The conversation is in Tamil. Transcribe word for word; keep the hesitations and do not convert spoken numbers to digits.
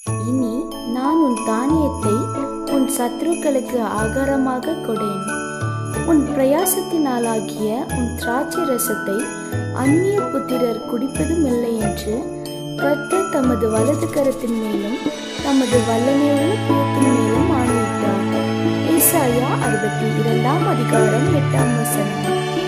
இனி நான் உன் தானியத்தை உன் சத்துருக்களுக்கு ஆகாரமாக கொடேன். உன் பிரயாசத்தினாலாகிய உன் திராட்சை ரசத்தை அந்நிய புத்திரர் குடிப்பதும் இல்லை என்று கர்த்தர் தமது வலது கரத்தின் மேலும் தமது வல்லமையுள்ள புயத்தின் மேலும் ஆணையிட்டார். ஏசாயா அறுபத்தி இரண்டாம் அதிகாரம் எட்டாம் வசனம்.